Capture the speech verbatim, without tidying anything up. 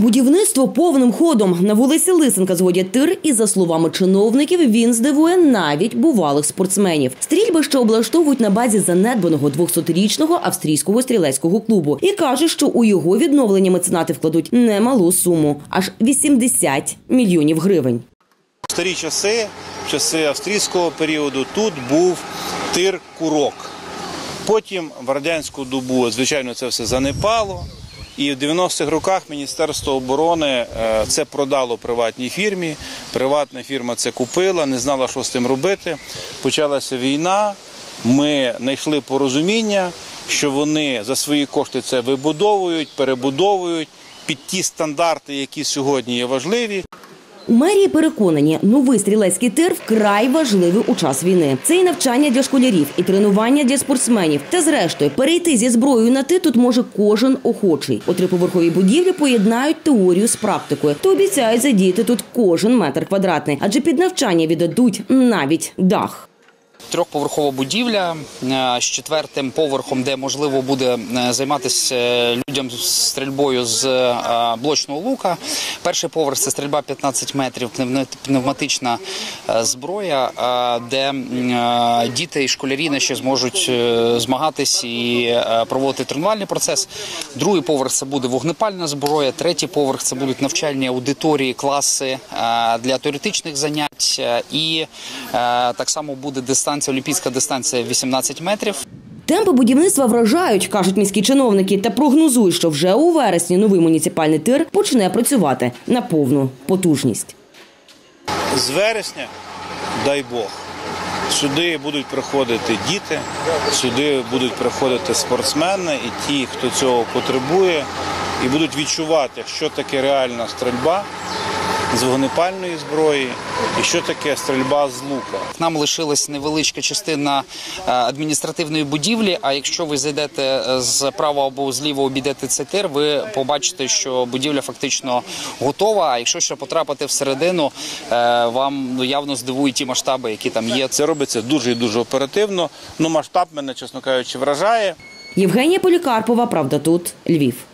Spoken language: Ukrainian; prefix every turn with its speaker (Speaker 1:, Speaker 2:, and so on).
Speaker 1: Будівництво повним ходом. На вулиці Лисенка зводять тир і, за словами чиновників, він здивує навіть бувалих спортсменів. Стрільбище облаштовують на базі занедбаного двохсотрічного австрійського стрілецького клубу. І кажуть, що у його відновлення меценати вкладуть немалу суму – аж вісімдесят мільйонів гривень.
Speaker 2: В старі часи, в часи австрійського періоду, тут був тир-курок. Потім в радянську добу, звичайно, це все занепало. І в дев'яностих роках Міністерство оборони це продало приватній фірмі. Приватна фірма це купила, не знала, що з тим робити. Почалася війна, ми знайшли порозуміння, що вони за свої кошти це вибудовують, перебудовують під ті стандарти, які сьогодні є важливі.
Speaker 1: У мерії переконані, новий стрілецький тир вкрай важливий у час війни. Це і навчання для школярів, і тренування для спортсменів. Та зрештою, перейти зі зброєю на «ти» тут може кожен охочий. У триповерховій будівлі поєднають теорію з практикою. Та обіцяють задіяти тут кожен метр квадратний. Адже під навчання віддадуть навіть дах.
Speaker 3: Трьохповерхова будівля з четвертим поверхом, де можливо буде займатися людям стрільбою з блочного лука. Перший поверх – це стрільба п'ятнадцять метрів, пневматична зброя, де діти і школярі ще зможуть змагатись і проводити тренувальний процес. Другий поверх – це буде вогнепальна зброя, третій поверх – це будуть навчальні аудиторії, класи для теоретичних занять і так само буде дистанція. Олімпійська дистанція вісімнадцять метрів.
Speaker 1: Темпи будівництва вражають, кажуть міські чиновники, та прогнозують, що вже у вересні новий муніципальний тир почне працювати на повну потужність.
Speaker 2: З вересня, дай Бог, сюди будуть приходити діти, сюди будуть приходити спортсмени і ті, хто цього потребує, і будуть відчувати, що таке реальна стрільба з вогнепальної зброї і що таке стрільба з лука.
Speaker 3: Нам лишилась невеличка частина адміністративної будівлі, а якщо ви зайдете зправа або зліва обійдете цей тир, ви побачите, що будівля фактично готова, а якщо ще потрапити всередину, вам явно здивують ті масштаби, які там є.
Speaker 2: Це робиться дуже і дуже оперативно, але масштаб мене, чесно кажучи, вражає.
Speaker 1: Євгенія Полікарпова, «Правда тут», Львів.